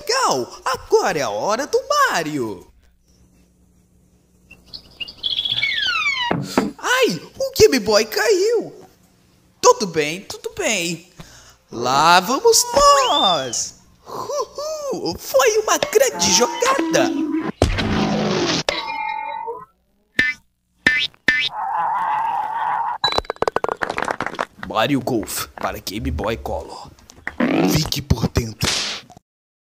legal! Agora é a hora do Mario! Ai, o Game Boy caiu! Tudo bem, tudo bem. Lá vamos nós! Uhul! Foi uma grande jogada! Mario Golf para Game Boy Color. Fique por dentro.